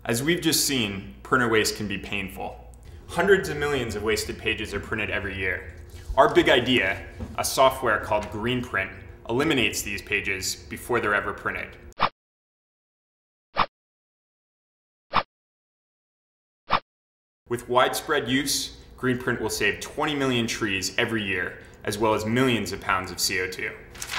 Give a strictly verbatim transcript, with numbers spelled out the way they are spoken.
As we've just seen, printer waste can be painful. Hundreds of millions of wasted pages are printed every year. Our big idea, a software called GreenPrint, eliminates these pages before they're ever printed. With widespread use, GreenPrint will save twenty million trees every year, as well as millions of pounds of C O two.